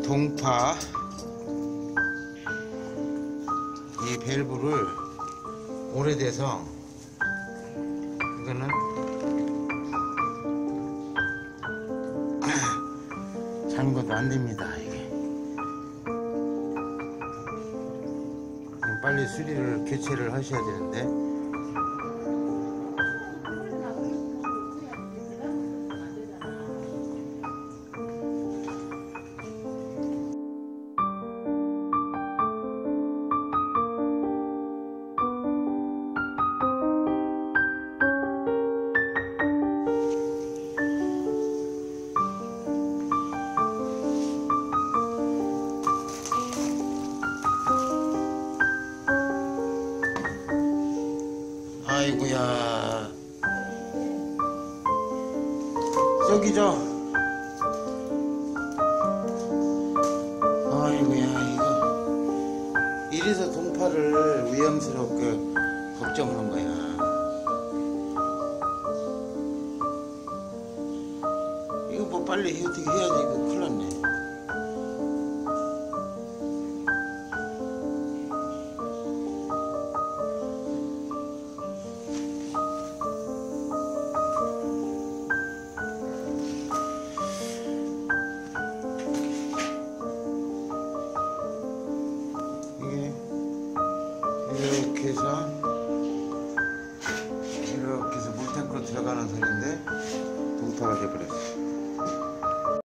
동파 이 밸브를 오래돼서 이거는 잠궈도 안 됩니다. 이게 빨리 수리를 교체를 하셔야 되는데 아이고야 저기죠. 아이고야 이거 이래서 동파를 위험스럽게 걱정하는 거야. 이거 뭐 빨리 어떻게 해야지. 이거 큰일 났네. 이렇게 해서 물탱크로 들어가는 선인데 동파가 돼버렸어.